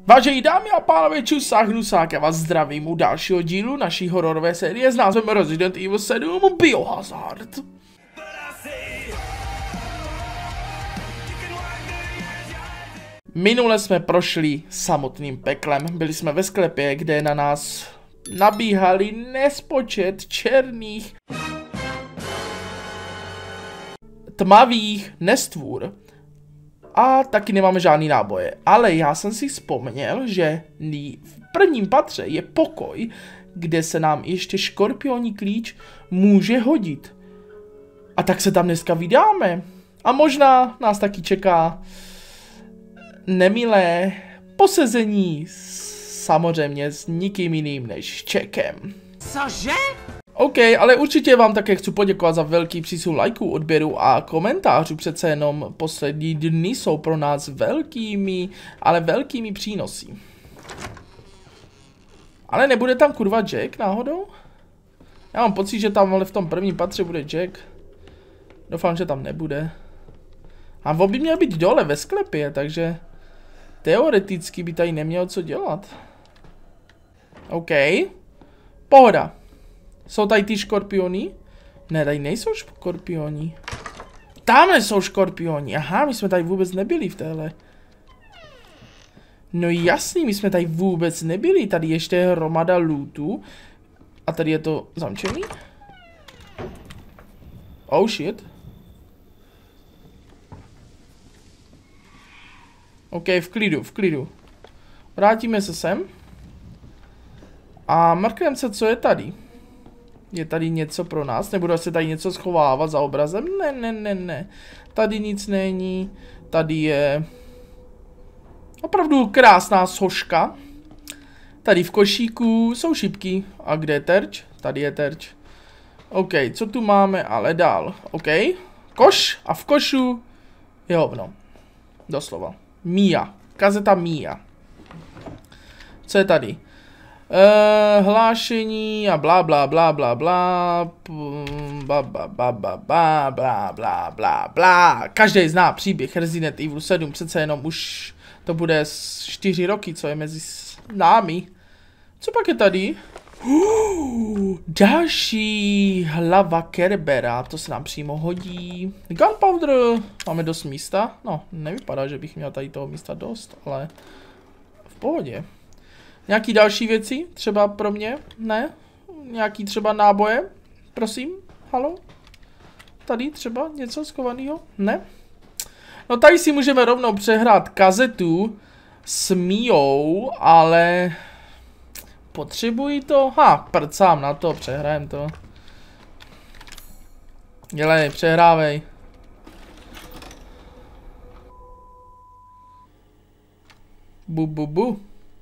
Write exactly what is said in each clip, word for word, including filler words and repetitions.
Vážení dámy a pánové, čusák, hnusák, já vás zdravím u dalšího dílu naší hororové série s názvem Resident Evil sedm Biohazard. Minule jsme prošli samotným peklem, byli jsme ve sklepě, kde na nás nabíhali nespočet černých tmavých nestvůr. A taky nemáme žádný náboje. Ale já jsem si vzpomněl, že v prvním patře je pokoj, kde se nám ještě škorpioní klíč může hodit. A tak se tam dneska vydáme. A možná nás taky čeká nemilé posezení, samozřejmě s nikým jiným než Čekem. Cože? OK, ale určitě vám také chci poděkovat za velký přísun lajků, odběrů a komentářů. Přece jenom poslední dny jsou pro nás velkými, ale velkými přínosy. Ale nebude tam kurva Jack náhodou? Já mám pocit, že tam ale v tom prvním patře bude Jack. Doufám, že tam nebude. A on by měl být dole ve sklepě, takže teoreticky by tady neměl co dělat. OK. Pohoda. Jsou tady ty škorpiony? Ne, tady nejsou škorpioni. Tamhle jsou škorpioni. Aha, my jsme tady vůbec nebyli v téhle. No jasný, my jsme tady vůbec nebyli. Tady ještě je hromada lootu. A tady je to zamčený? Oh shit. OK, v klidu, v klidu. Vrátíme se sem. A mrkneme se, co je tady. Je tady něco pro nás? Nebudu se tady něco schovávat za obrazem? Ne, ne, ne, ne. Tady nic není. Tady je opravdu krásná soška. Tady v košíku jsou šipky. A kde je terč? Tady je terč. OK, co tu máme ale dál? OK, koš a v košu je hovno. Doslova. Mia. Kazeta Mia. Co je tady? Uh, hlášení a bla bla bla bla bla bla bla bla bla bla bla bla bla bla. Každý zná příběh Resident Evil sedm, přece jenom už to bude čtyři roky, co je mezi námi. Co pak je tady? Uh, další hlava Kerbera, to se nám přímo hodí. Gunpowder, máme dost místa. No, nevypadá, že bych měl tady toho místa dost, ale v pohodě. Nějaký další věci? Třeba pro mě? Ne? Nějaký třeba náboje? Prosím? Halo? Tady třeba něco schovaného? Ne? No tady si můžeme rovnou přehrát kazetu s Miou, ale potřebuji to? Ha, prcám na to, přehrajem to. Dělej, přehrávej. Bu, bu, bu.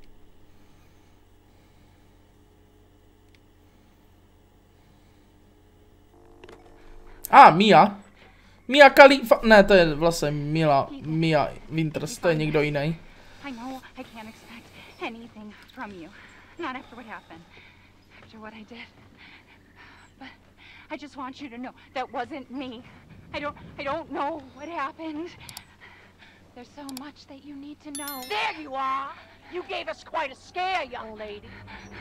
A, ah, Mia. Mia Khalifa. Ne, to je vlastně Mila. Mia Winters, to je někdo jiný. I know I can't expect anything from you. Not after what happened. After what I did. But I just want you to know that wasn't me. I don't I don't know what happened. There's so much that you need to know. There you are. You gave us quite a scare, young lady.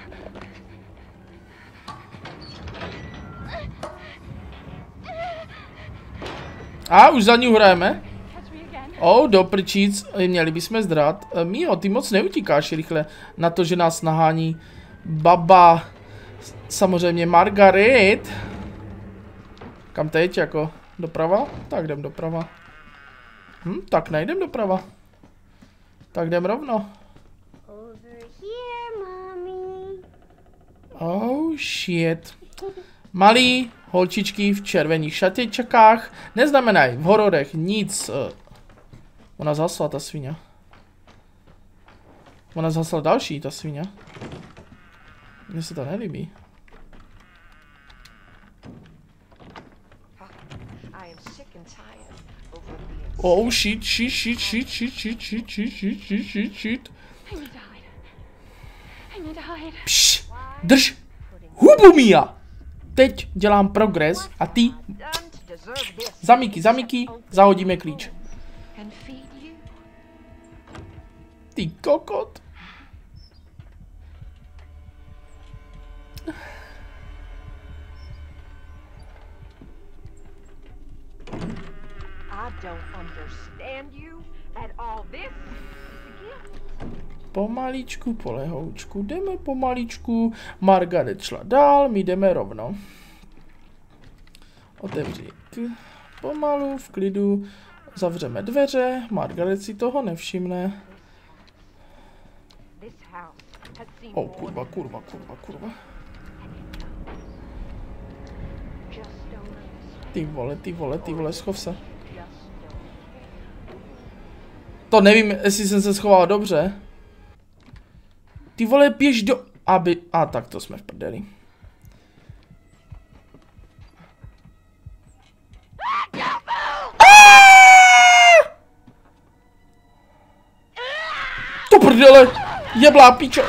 A už za ní hrajeme. O, do prčíc, měli bychom zdrát. Mio, ty moc neutíkáš rychle na to, že nás nahání baba, samozřejmě Margaret. Kam teď, jako doprava? Tak jdem doprava. Hm, tak nejdem doprava. Tak jdem rovno. Oh shit. Malý holčičky v červených šatěčkách neznamenají v hororech nic. Ona zhasla ta svině. Ona zhasla další ta svině. Mně se to nelíbí. Oh shit, shit, shit, shit, shit, shit, shit, shit, shit, shit, shit, shit. Pš, drž. Hubu, Mia. Teď dělám progres a ty zamíky, zamíky, zahodíme klíč. Ty kokot. Pomaličku, polehoučku, jdeme pomaličku. Margaret šla dál, my jdeme rovno. Otevřít. Pomalu, v klidu. Zavřeme dveře. Margaret si toho nevšimne. Oh, kurva, kurva, kurva, kurva. Ty vole, ty vole, ty vole, schov se. To nevím, jestli jsem se schoval dobře. Ty vole, běž do... Aby... A tak to jsme v prdeli. To prdele! Jeblá píčo!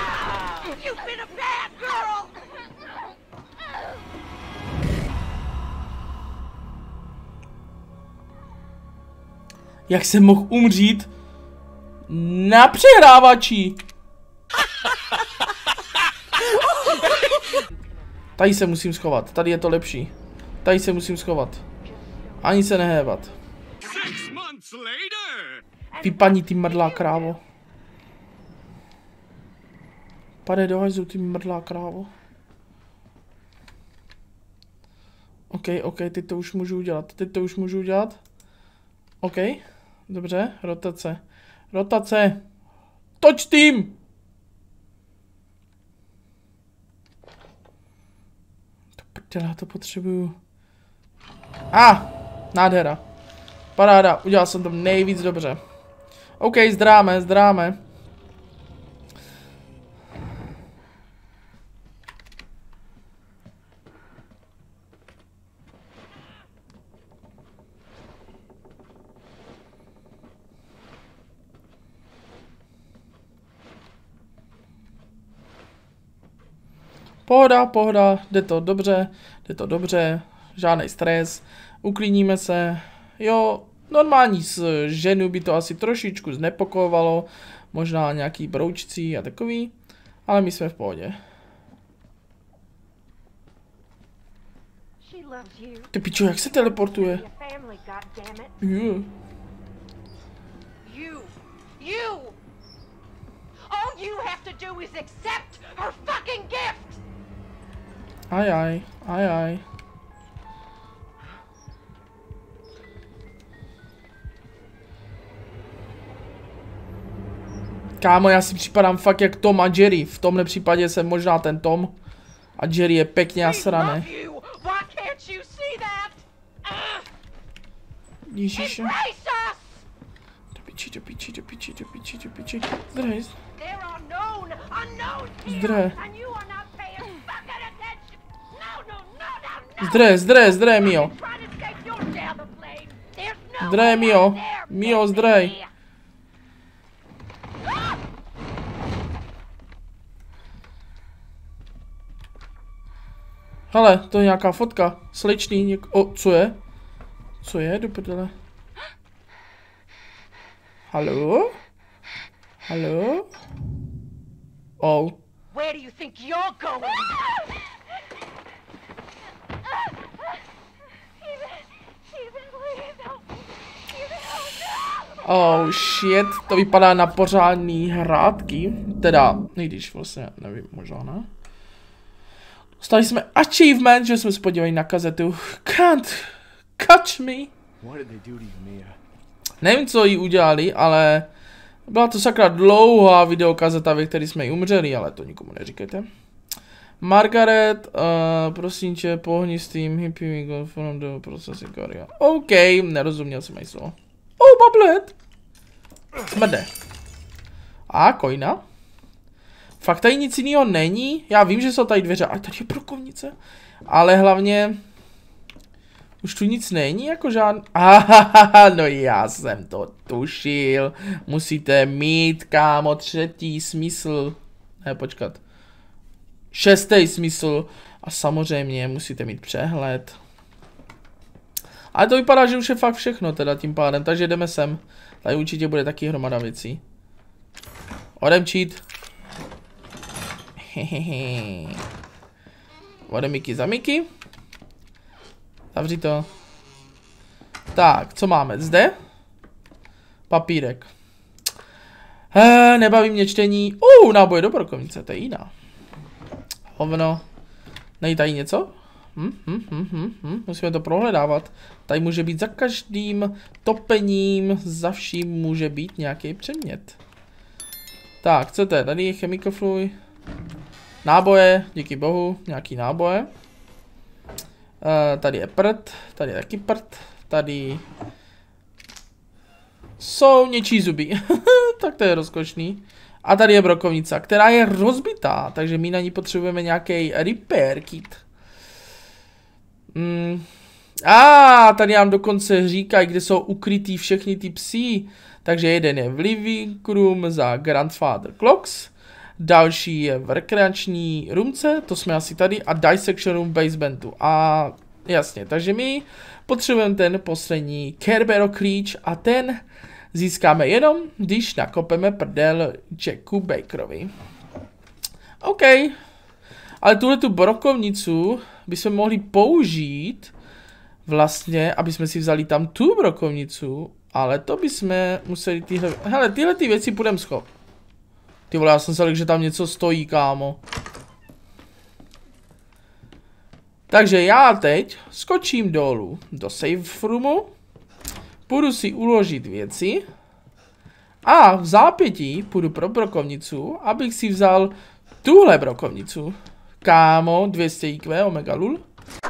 Jak jsem mohl umřít na přehrávači? Tady se musím schovat, tady je to lepší. Tady se musím schovat. Ani se nehévat. Vypadni, ty mrdlá krávo. Padej do hajzlu, ty mrdlá krávo. OK, OK, teď to už můžu udělat, teď to už můžu udělat. OK, dobře, rotace. Rotace. Toč tým! To prdela, to potřebuju. A, ah, nádhera. Paráda, udělal jsem to nejvíc dobře. OK, zdráme, zdráme. Pohoda, pohoda, jde to dobře, jde to dobře, žádný stres, uklidníme se, jo, normální s ženu by to asi trošičku znepokojovalo, možná nějaký broučcí a takový, ale my jsme v pohodě. Ty pičo, jak se teleportuje? Yeah. Aj, aj, aj, aj. Kámo, já si připadám fakt jak Tom a Jerry. V tomhle případě jsem možná ten Tom. A Jerry je pěkně nasraný. Ježiši. Do piči, do piči, do piči, do piči, do piči. Zdrhej. Zdrhej. Zdrhej, zdrhej, zdrhej, Mio. Zdrhej, Mio. Mio, zdrhej. Hele, to je nějaká fotka. Slečný něk... O, co je? Co je, do prdele? Haló? Haló? Oh. Where do you think you're going? Oh shit, to vypadá na pořádný hrátky. Teda, když vlastně, nevím, možná ne. Dostali jsme achievement, že jsme se podívali na kazetu. Can't catch me. Nevím, co jí udělali, ale byla to sakra dlouhá videokazeta, ve které jsme jí umřeli, ale to nikomu neříkejte. Margaret, uh, prosím tě, pohni s tím hippie go from the processing area. OK, nerozuměl jsem ani slovo. Oh, bablet! Smrde. A, kojna. Fakt tady nic jiného není. Já vím, že jsou tady dveře, ale tady je brokovnice. Ale hlavně... Už tu nic není, jako žádný... Ahaha, no já jsem to tušil. Musíte mít, kámo, třetí smysl. Ne, počkat. Šestý smysl. A samozřejmě musíte mít přehled. Ale to vypadá, že už je fakt všechno teda tím pádem, takže jdeme sem. Tady určitě bude taky hromada věcí. Odemčít. Hehehe. Odemiky za miky. Zavři to. Tak, co máme zde? Papírek. He, nebaví mě čtení. Uh, náboje do brokovnice, to je jiná. Hovno. Není tady něco? Hm, hm, hm, hm, hm. Musíme to prohledávat. Tady může být za každým topením, za vším může být nějaký předmět. Tak, co to je? Tady je chemical fluid. Náboje, díky bohu, nějaký náboje. Uh, tady je prd, tady je taky prd, tady jsou něčí zuby. Tak to je rozkošný. A tady je brokovnice, která je rozbitá, takže my na ní potřebujeme nějaký repair kit. Mm. A tady nám dokonce říkají, kde jsou ukrytý všechny ty psi. Takže jeden je v living room za Grandfather Clocks. Další je v rekreační roomce, to jsme asi tady, a dissection room basementu. A jasně, takže my potřebujeme ten poslední Kerbero klíč a ten získáme jenom, když nakopeme prdel Jacku Bakerovi. OK. Ale tuhle tu brokovnicu bychom mohli použít vlastně, aby jsme si vzali tam tu brokovnicu, ale to bychom museli tyhle, hele, tyhle ty věci půjdeme schop. Ty vole, já jsem se řekl, že tam něco stojí, kámo. Takže já teď skočím dolů do safe roomu, půjdu si uložit věci a v zápětí půjdu pro brokovnicu, abych si vzal tuhle brokovnicu. Kámo, dvě stě í kvé, omega lul.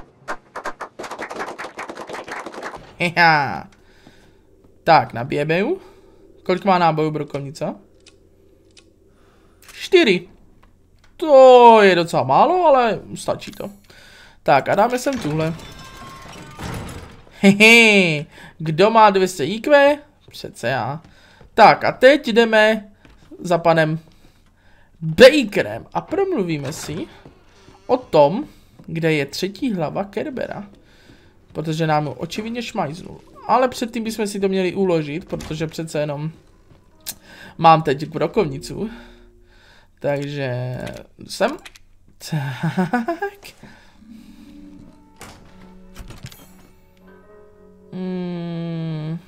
Heha. Tak, nabijeme ju. Kolik má nábojů brokovnice? čtyři. To je docela málo, ale stačí to. Tak a dáme sem tuhle. Hehe. Kdo má dvě stě í kvé? Přece já. Tak a teď jdeme za panem Bakerem a promluvíme si o tom, kde je třetí hlava Kerbera. Protože nám ho očividně šmajznul. Ale předtím bychom si to měli uložit, protože přece jenom mám teď brokovnicu. Takže sem. Tak. Hmm.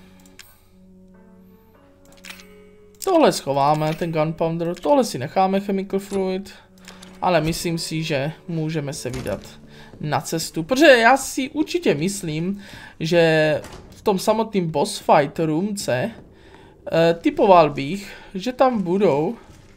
Tohle schováme, ten gunpowder. Tohle si necháme chemical fluid. Ale myslím si, že můžeme se vydat na cestu. Protože já si určitě myslím, že v tom samotném boss fight roomce eh, typoval bych, že tam budou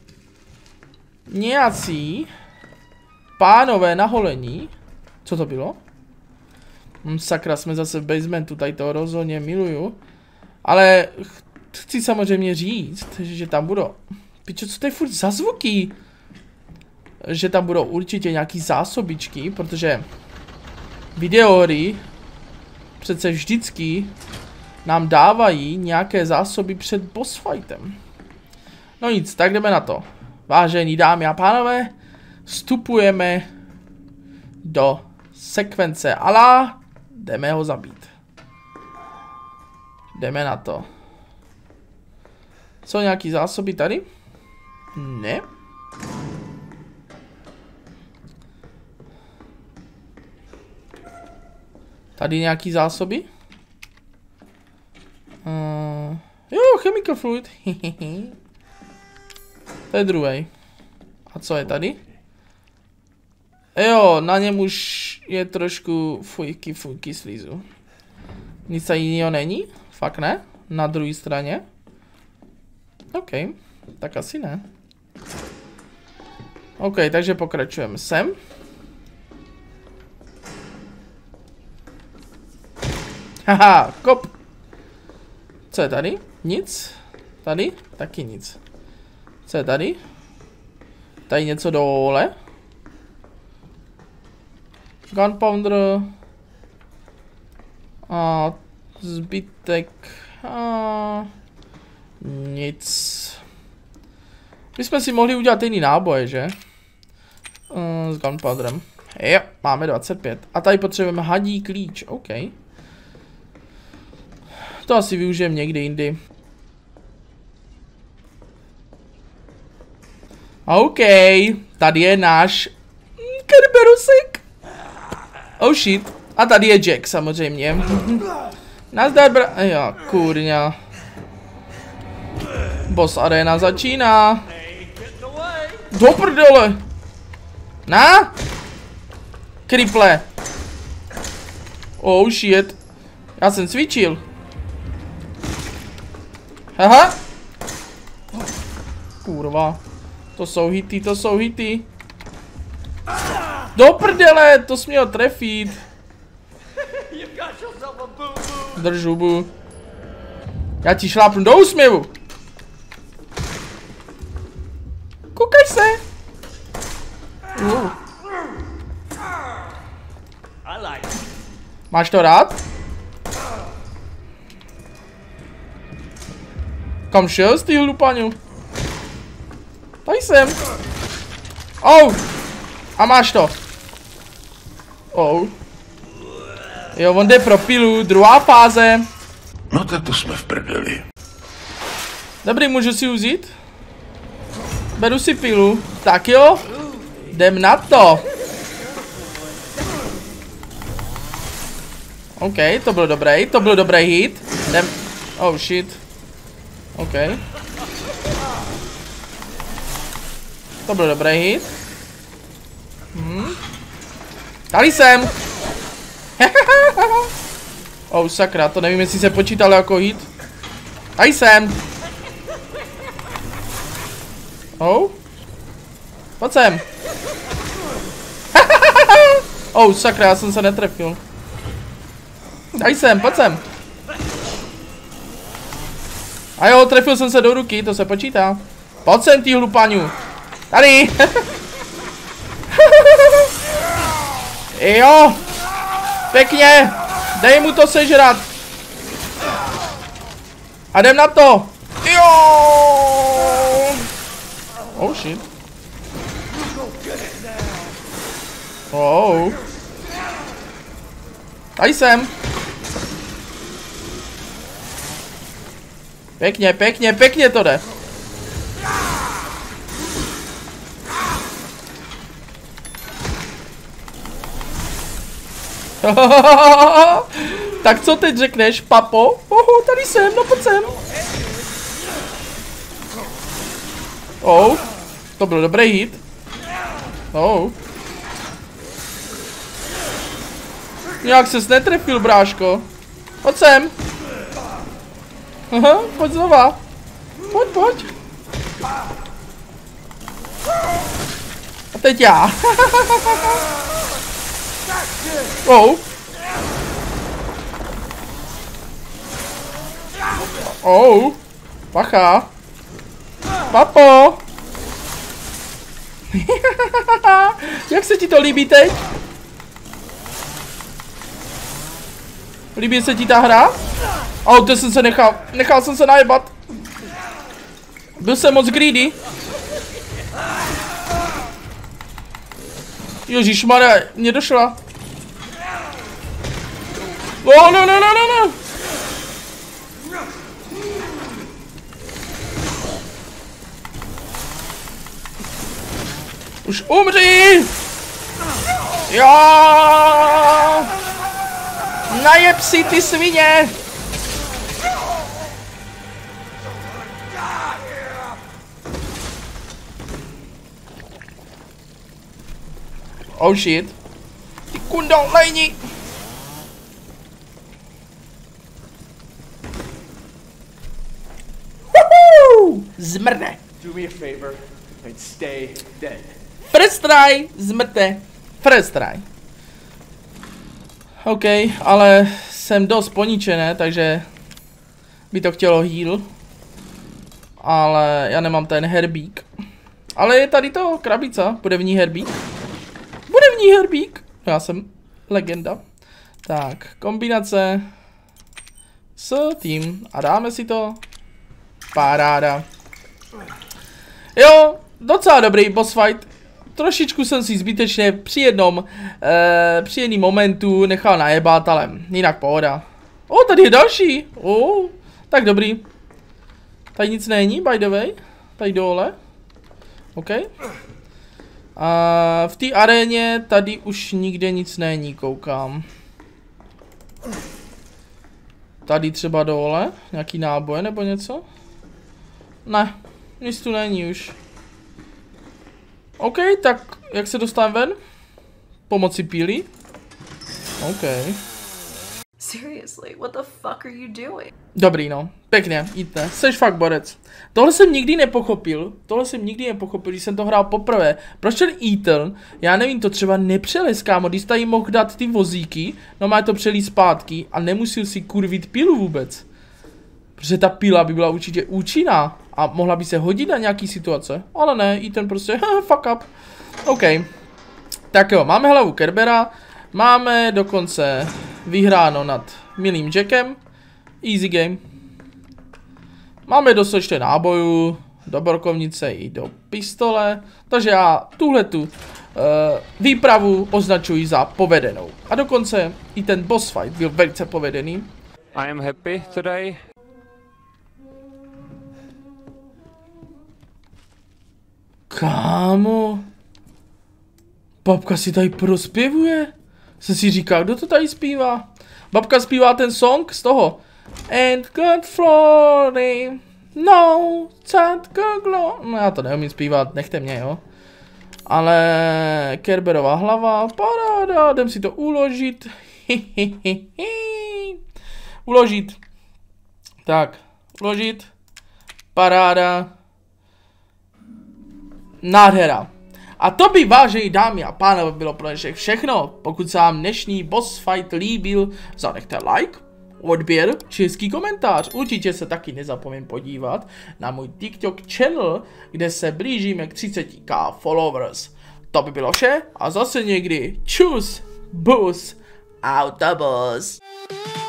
nějací pánové na holení. Co to bylo? Hm, sakra, jsme zase v basementu, tady to rozhodně miluju. Ale chci samozřejmě říct, že tam budou... Pičo, co to je furt za zvuky? Že tam budou určitě nějaký zásobičky, protože videohry přece vždycky nám dávají nějaké zásoby před boss fightem. No nic, tak jdeme na to. Vážení dámy a pánové, vstupujeme do sekvence ala, jdeme ho zabít. Jdeme na to. Jsou nějaký zásoby tady? Ne. Tady nějaký zásoby? Uh, jo, chemical fluid. To je druhý. A co je tady? Jo, na něm už je trošku fujky, fujky slízu. Nic jiného není? Fakt ne? Na druhé straně? OK, tak asi ne. OK, takže pokračujeme sem. Haha, kop. Co je tady? Nic. Tady? Taky nic. Co je tady? Tady něco dole. Gunpowder. A zbytek. A nic. My jsme si mohli udělat jiný náboje, že? Uh, s gunpowderem. Jo, máme dvacet pět. A tady potřebujeme hadí klíč, OK. To asi využijeme někdy jindy. OK, tady je náš Kerberusek. Oh shit. A tady je Jack samozřejmě. Nazdar bra... Jo, kurňa. Boss arena začíná. Do prdele. Na? Kriple. Oh shit. Já jsem cvičil. Aha. Kurva. To jsou hity, to jsou hity. Do prdele, to jsi měl trefit. Drž hubu. Já ti šlápnu do úsměvu. Koukaj se. Uh. Máš to rád? Kam šel z týhlu paňu? Tady jsem. Oh. A máš to. Oh. Jo, on jde pro pilu, druhá fáze. No tak to jsme v prdeli. Dobrý, můžu si uzít? Beru si pilu. Tak jo. Jdem na to. OK, to byl dobrý, to byl dobrý hit. Jdem. Oh shit. OK. To byl dobrý hit. Hmm. Tady jsem. Oh sakra, to nevím, jestli se počítalo jako hit. Tady jsem. Oh. Pojď sem. Oh sakra, já jsem se netrefil. Tady jsem, pojď sem. A jo, trefil jsem se do ruky, to se počítá. Pojď sem, ty hlupaňu. Tady. Jo. Pěkně. Dej mu to sežrat. A jdem na to. Jo. Oh shit. Oh. Tady jsem. Pěkně, pěkně, pěkně to jde. Tak co teď řekneš, papo? Oho, tady jsem, no pojď sem. Oh, to byl dobrý hit. Oh. Nějak ses netrefil, bráško. Pojď sem. Aha, pojď znova. Pojď, pojď. A teď já. Oh. Oh. Pacha. Papo. Jak se ti to líbí teď? Líbí se ti ta hra? Oh, to jsem se nechal. Nechal jsem se najebat. Byl jsem moc greedy. Ježišmarja, mě došla. Oh, no, no, no, no, no. Už umří! Jo! Najeb si ty svině! Oh shit. Ty kundo, lejni! Woohoo! Zmrde. Do me a favor and stay dead. First try, zmrte. First try. OK, ale jsem dost poničený, takže by to chtělo heal. Ale já nemám ten herbík. Ale je tady to krabica, bude v ní herbík. Bude v ní herbík. Já jsem legenda. Tak, kombinace s tím a dáme si to. Paráda. Jo, docela dobrý boss fight. Trošičku jsem si zbytečně při jednom, eh, při jedním momentu nechal najebat, ale jinak pohoda. O, tady je další. O, tak dobrý. Tady nic není, by the way. Tady dole. OK. A v té aréně tady už nikde nic není, koukám. Tady třeba dole, nějaký náboje nebo něco. Ne, nic tu není už. OK, tak jak se dostaneme ven? Pomocí píly? OK. Seriously, what the fuck are you doing? Dobrý no, pěkně, jíte, seš fakt borec. Tohle jsem nikdy nepochopil, tohle jsem nikdy nepochopil, když jsem to hrál poprvé. Proč ten Ethan, já nevím, to třeba nepřelez, kámo, když tady mohl dát ty vozíky, no má to přelít zpátky a nemusel si kurvit pilu vůbec. Protože ta pila by byla určitě účinná a mohla by se hodit na nějaký situace, ale ne, Ethan prostě, fuck up. OK, tak jo, máme hlavu Kerbera, máme dokonce vyhráno nad milým Jackem. Easy game. Máme dostatečné nábojů, do brokovnice i do pistole, takže já tuhletu uh, výpravu označuji za povedenou. A dokonce i ten boss fight byl velice povedený. I am happy today. Kámo, babka si tady prospěvuje. Jsem si říkal, kdo to tady zpívá? Babka zpívá ten song z toho. And God Flory, no, Sad Goglo. No já to neumím zpívat, nechte mě, jo. Ale Kerberová hlava, paráda, jdem si to uložit. Uložit. Tak, uložit. Paráda. Nádhera. A to by, vážení dámy a pánové, bylo pro dnešek všechno. Pokud se vám dnešní boss fight líbil, zanechte like, odběr, český komentář. Určitě se taky nezapomeň podívat na můj TikTok channel, kde se blížíme k třiceti tisícům followers. To by bylo vše a zase někdy. Čus, bus, autobus.